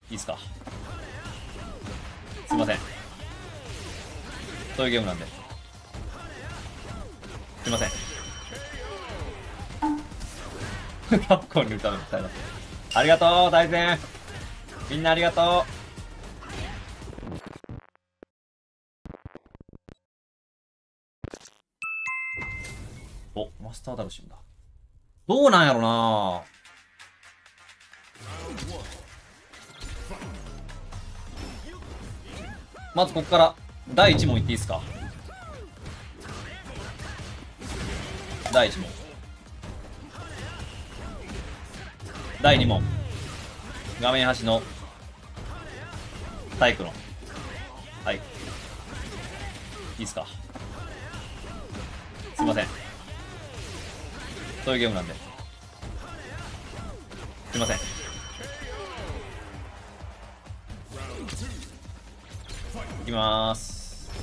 いいっすか。すいません。そういうゲームなんで。すいません。カプコンに歌うみたいな。ありがとう、大戦。みんなありがとう。お、マスターダルシムだ。どうなんやろな。まずここから第1問いっていいですか。第1問。第2問。画面端のサイクロン。はい。いいっすか。すいません。そういうゲームなんで。すいません。いきまーす。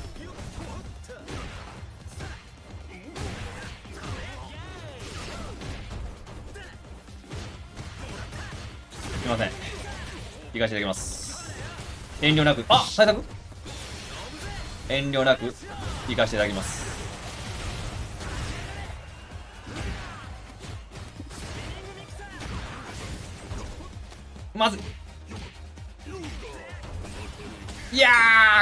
すいません。行かせていただきます。遠慮なく、あ、対策遠慮なく行かせていただきます。まずいや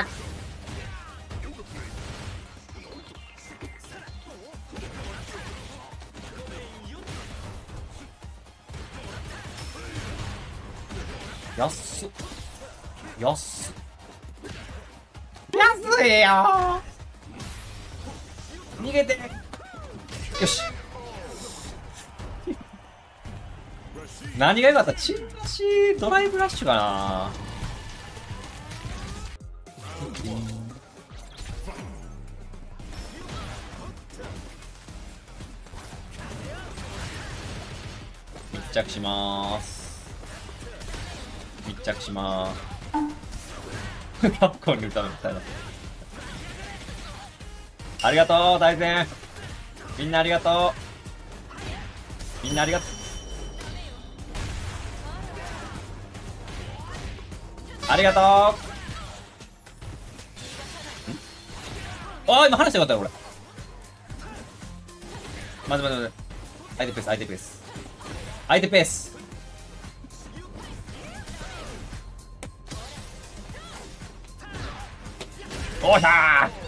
ー、安っ安っ安いよー。逃げて。よし。何が良かった？チンチドライブラッシュかな。密着しまーす。密着しまーす。カプコンに歌うみたいな。ありがとう、大戦。みんなありがとう。みんなありがとう。ありがとう。ああ、今話してよかったよ、これ。待て待て待て。相手ペース、相手ペース。相手ペース。おっしゃー。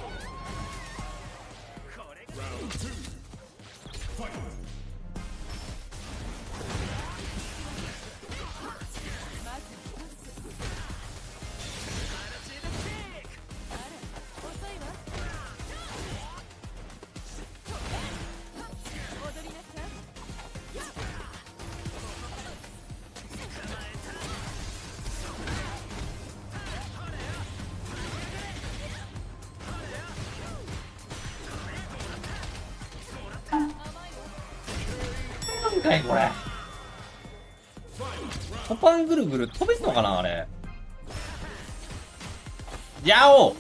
なんかいこれ。トパンぐるぐる飛べんのかなあれ。やお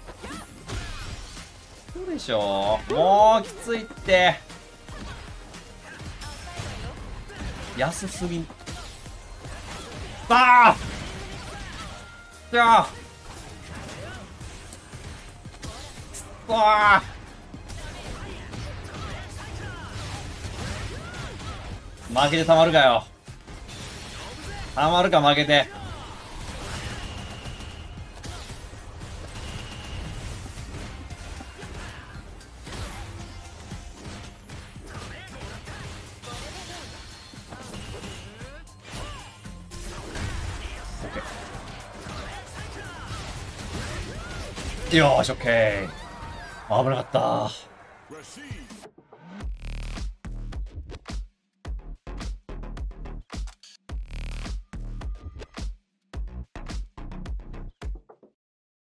そうでしょ。もうきついって。安すぎん。ああじゃあわあ負けてたまるかよ。たまるか負けて。よーし、オッケー。危なかった。